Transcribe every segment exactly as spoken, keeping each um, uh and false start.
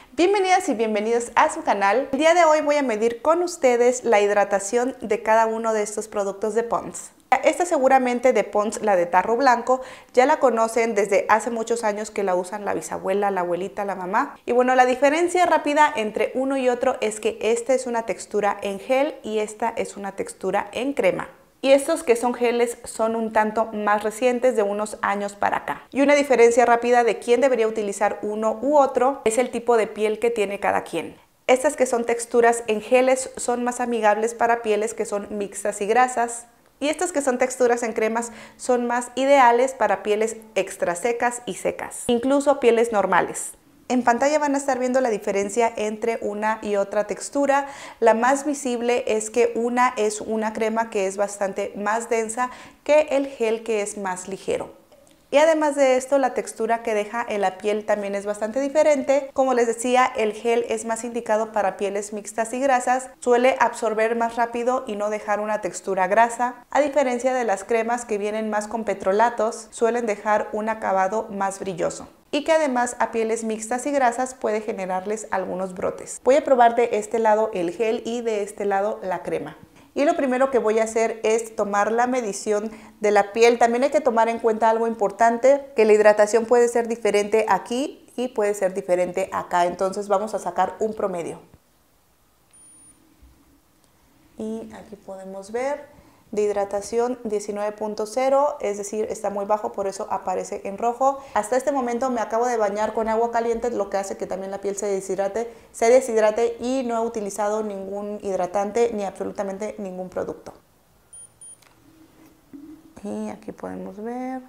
Bienvenidas y bienvenidos a su canal. El día de hoy voy a medir con ustedes la hidratación de cada uno de estos productos de Pond's. Esta seguramente de Pond's, la de tarro blanco, ya la conocen desde hace muchos años que la usan la bisabuela, la abuelita, la mamá. Y bueno, la diferencia rápida entre uno y otro es que esta es una textura en gel y esta es una textura en crema. Y estos que son geles son un tanto más recientes, de unos años para acá. Y una diferencia rápida de quién debería utilizar uno u otro es el tipo de piel que tiene cada quien. Estas que son texturas en geles son más amigables para pieles que son mixtas y grasas. Y estas que son texturas en cremas son más ideales para pieles extra secas y secas, incluso pieles normales. En pantalla van a estar viendo la diferencia entre una y otra textura. La más visible es que una es una crema que es bastante más densa que el gel, que es más ligero. Y además de esto, la textura que deja en la piel también es bastante diferente. Como les decía, el gel es más indicado para pieles mixtas y grasas. Suele absorber más rápido y no dejar una textura grasa. A diferencia de las cremas que vienen más con petrolatos, suelen dejar un acabado más brilloso. Y que además a pieles mixtas y grasas puede generarles algunos brotes. Voy a probar de este lado el gel y de este lado la crema. Y lo primero que voy a hacer es tomar la medición de la piel. También hay que tomar en cuenta algo importante, que la hidratación puede ser diferente aquí y puede ser diferente acá. Entonces vamos a sacar un promedio. Y aquí podemos ver de hidratación diecinueve punto cero, es decir, está muy bajo, por eso aparece en rojo. Hasta este momento me acabo de bañar con agua caliente, lo que hace que también la piel se deshidrate, se deshidrate y no he utilizado ningún hidratante ni absolutamente ningún producto. Y aquí podemos ver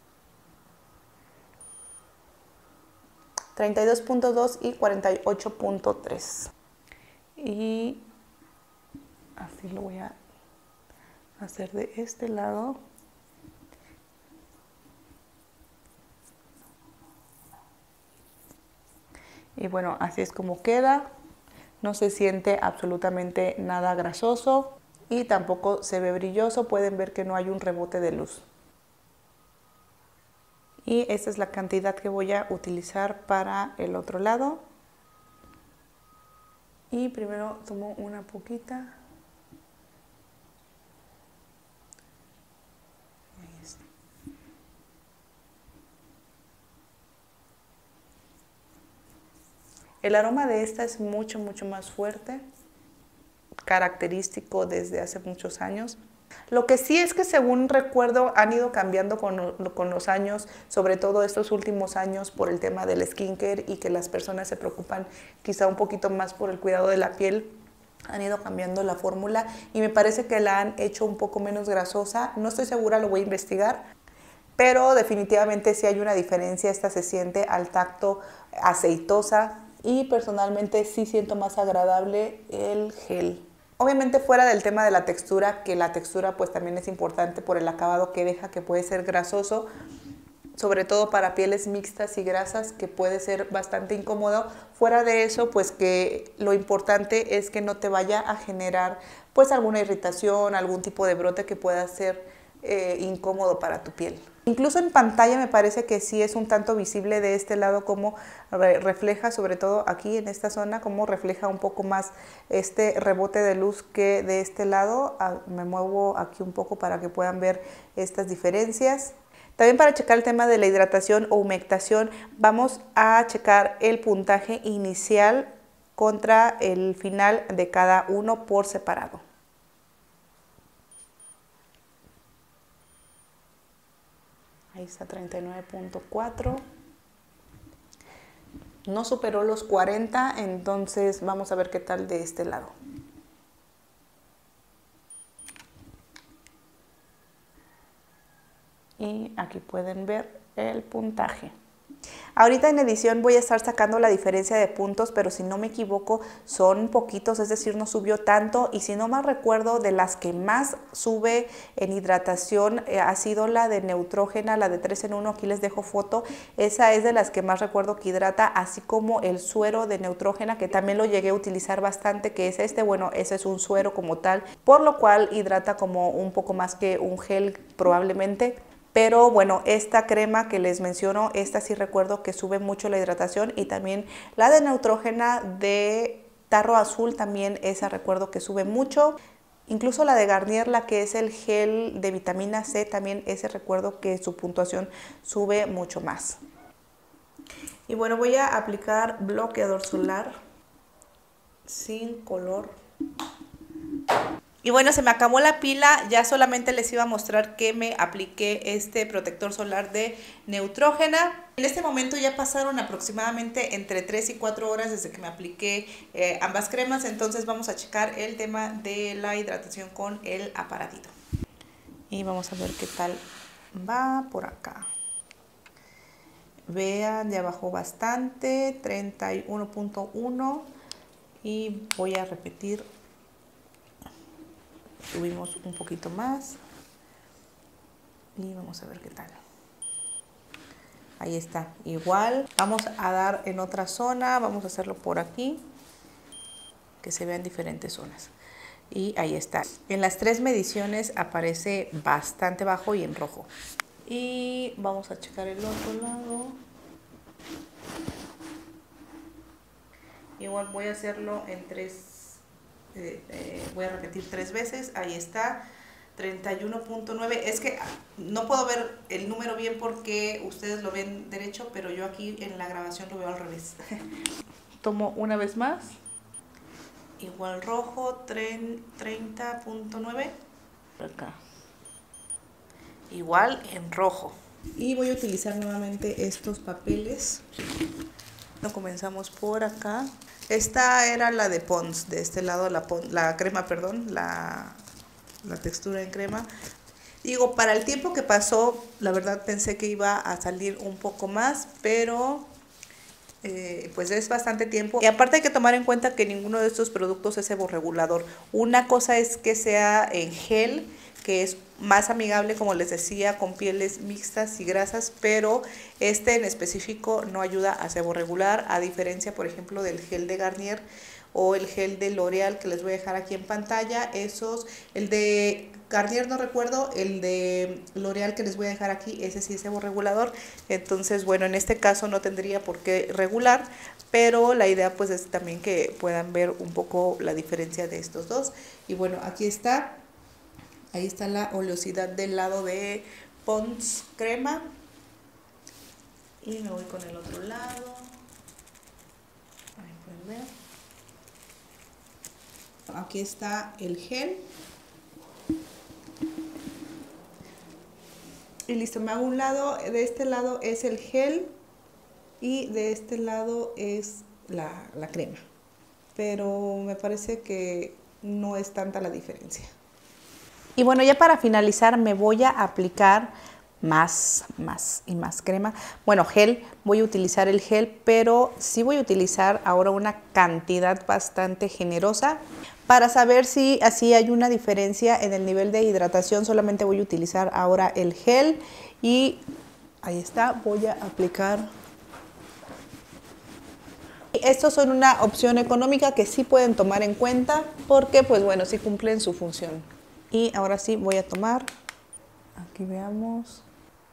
treinta y dos punto dos y cuarenta y ocho punto tres. Y así lo voy a hacer de este lado. Y bueno, así es como queda. No se siente absolutamente nada grasoso y tampoco se ve brilloso. Pueden ver que no hay un rebote de luz. Y esta es la cantidad que voy a utilizar para el otro lado. Y primero tomo una poquita. El aroma de esta es mucho, mucho más fuerte, característico desde hace muchos años. Lo que sí es que, según recuerdo, han ido cambiando con, con los años, sobre todo estos últimos años, por el tema del skincare y que las personas se preocupan quizá un poquito más por el cuidado de la piel. Han ido cambiando la fórmula y me parece que la han hecho un poco menos grasosa. No estoy segura, lo voy a investigar. Pero definitivamente sí hay una diferencia. Esta se siente al tacto aceitosa. Y personalmente sí siento más agradable el gel. Obviamente, fuera del tema de la textura, que la textura pues también es importante por el acabado que deja, que puede ser grasoso, sobre todo para pieles mixtas y grasas, que puede ser bastante incómodo. Fuera de eso, pues que lo importante es que no te vaya a generar pues alguna irritación, algún tipo de brote que pueda ser eh, incómodo para tu piel. Incluso en pantalla me parece que sí es un tanto visible de este lado cómo refleja, sobre todo aquí en esta zona, cómo refleja un poco más este rebote de luz que de este lado. Me muevo aquí un poco para que puedan ver estas diferencias. También, para checar el tema de la hidratación o humectación, vamos a checar el puntaje inicial contra el final de cada uno por separado. Ahí está, treinta y nueve punto cuatro. No superó los cuarenta, entonces vamos a ver qué tal de este lado. Y aquí pueden ver el puntaje. Ahorita en edición voy a estar sacando la diferencia de puntos, pero si no me equivoco son poquitos, es decir, no subió tanto. Y si no mal recuerdo, de las que más sube en hidratación eh, ha sido la de Neutrogena, la de tres en uno, aquí les dejo foto. Esa es de las que más recuerdo que hidrata, así como el suero de Neutrogena, que también lo llegué a utilizar bastante, que es este. Bueno, ese es un suero como tal, por lo cual hidrata como un poco más que un gel probablemente. Pero bueno, esta crema que les menciono, esta sí recuerdo que sube mucho la hidratación, y también la de Neutrogena de tarro azul, también esa recuerdo que sube mucho. Incluso la de Garnier, la que es el gel de vitamina C, también ese recuerdo que su puntuación sube mucho más. Y bueno, voy a aplicar bloqueador solar sin color. Y bueno, se me acabó la pila, ya solamente les iba a mostrar que me apliqué este protector solar de Neutrogena. En este momento ya pasaron aproximadamente entre tres y cuatro horas desde que me apliqué eh, ambas cremas, entonces vamos a checar el tema de la hidratación con el aparatito. Y vamos a ver qué tal va por acá. Vean, ya bajó bastante, treinta y uno punto uno, y voy a repetir. Subimos un poquito más y vamos a ver qué tal. Ahí está, igual vamos a dar en otra zona, vamos a hacerlo por aquí, que se vean diferentes zonas. Y ahí está, en las tres mediciones aparece bastante bajo y en rojo. Y vamos a checar el otro lado. Igual voy a hacerlo en tres. Eh, eh, voy a repetir tres veces. Ahí está, treinta y uno punto nueve. Es que no puedo ver el número bien porque ustedes lo ven derecho, pero yo aquí en la grabación lo veo al revés. Tomo una vez más, igual rojo, treinta punto nueve. Acá igual en rojo. Y voy a utilizar nuevamente estos papeles. Lo comenzamos por acá. Esta era la de Pond's, de este lado la, la crema, perdón, la, la textura en crema. Digo, para el tiempo que pasó, la verdad pensé que iba a salir un poco más, pero eh, pues es bastante tiempo. Y aparte hay que tomar en cuenta que ninguno de estos productos es seborregulador. Una cosa es que sea en gel, que es más amigable, como les decía, con pieles mixtas y grasas, pero este en específico no ayuda a seborregular, a diferencia, por ejemplo, del gel de Garnier o el gel de L'Oreal, que les voy a dejar aquí en pantalla. Esos, el de Garnier no recuerdo, el de L'Oreal que les voy a dejar aquí, ese sí es seborregulador. Entonces, bueno, en este caso no tendría por qué regular, pero la idea pues es también que puedan ver un poco la diferencia de estos dos. Y bueno, aquí está. Ahí está la oleosidad del lado de Pond's crema. Y me voy con el otro lado. Ahí pueden ver. Aquí está el gel. Y listo, me hago un lado. De este lado es el gel y de este lado es la, la crema. Pero me parece que no es tanta la diferencia. Y bueno, ya para finalizar me voy a aplicar más, más y más crema. Bueno, gel, voy a utilizar el gel, pero sí voy a utilizar ahora una cantidad bastante generosa. Para saber si así hay una diferencia en el nivel de hidratación, solamente voy a utilizar ahora el gel. Y ahí está, voy a aplicar. Estos son una opción económica que sí pueden tomar en cuenta porque, pues bueno, sí cumplen su función. Y ahora sí voy a tomar, aquí veamos,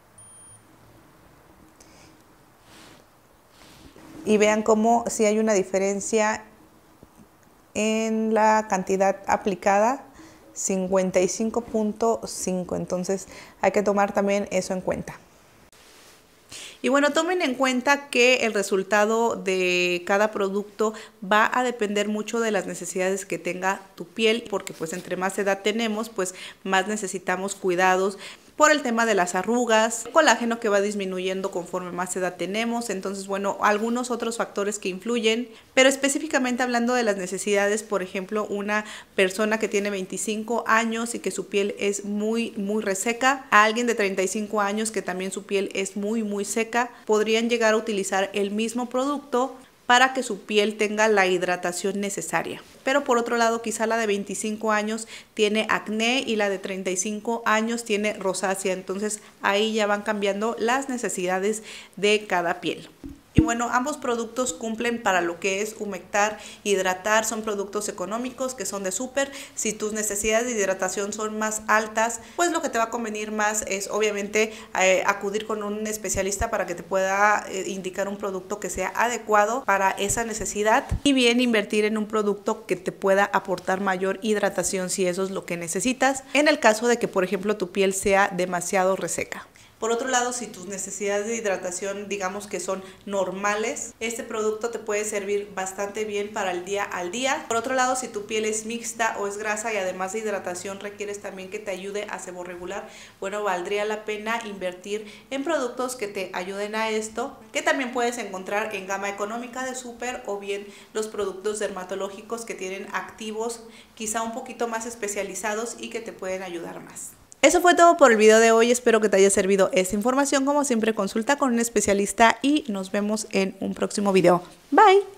y vean cómo sí hay una diferencia en la cantidad aplicada, cincuenta y cinco punto cinco, entonces hay que tomar también eso en cuenta. Y bueno, tomen en cuenta que el resultado de cada producto va a depender mucho de las necesidades que tenga tu piel, porque pues entre más edad tenemos, pues más necesitamos cuidados por el tema de las arrugas, el colágeno que va disminuyendo conforme más edad tenemos. Entonces, bueno, algunos otros factores que influyen, pero específicamente hablando de las necesidades, por ejemplo, una persona que tiene veinticinco años y que su piel es muy, muy reseca, a alguien de treinta y cinco años que también su piel es muy, muy seca, podrían llegar a utilizar el mismo producto para que su piel tenga la hidratación necesaria. Pero por otro lado, quizá la de veinticinco años tiene acné y la de treinta y cinco años tiene rosácea. Entonces ahí ya van cambiando las necesidades de cada piel. Y bueno, ambos productos cumplen para lo que es humectar, hidratar, son productos económicos que son de súper. Si tus necesidades de hidratación son más altas, pues lo que te va a convenir más es obviamente eh, acudir con un especialista para que te pueda eh, indicar un producto que sea adecuado para esa necesidad, y bien invertir en un producto que te pueda aportar mayor hidratación si eso es lo que necesitas, en el caso de que por ejemplo tu piel sea demasiado reseca. Por otro lado, si tus necesidades de hidratación digamos que son normales, este producto te puede servir bastante bien para el día al día. Por otro lado, si tu piel es mixta o es grasa y además de hidratación requieres también que te ayude a seborregular, bueno, valdría la pena invertir en productos que te ayuden a esto, que también puedes encontrar en gama económica de súper, o bien los productos dermatológicos que tienen activos quizá un poquito más especializados y que te pueden ayudar más. Eso fue todo por el video de hoy, espero que te haya servido esta información. Como siempre, consulta con un especialista y nos vemos en un próximo video. Bye.